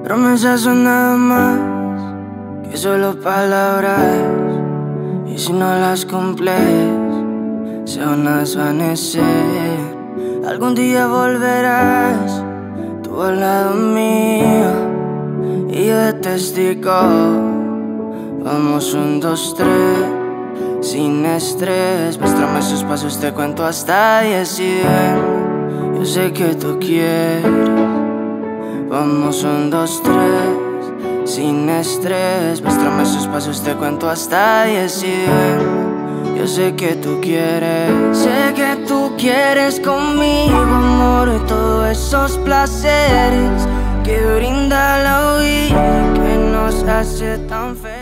Promesas son nada más que solo palabras, y si no las cumples se van a desvanecer. Algún día volverás tú al lado mío y yo de testigo. Vamos 1, 2, 3 sin estrés. Muéstrame esos pasos, te cuento hasta 10 y ven. Yo sé que tú quieres. Vamos 1, 2, 3 sin estrés. Muéstrame esos pasos, te cuento hasta 10 y ven. Yo sé que tú quieres. Sé que tú quieres conmigo, amor, y todos esos placeres que brinda la vida, que nos hace tan felices.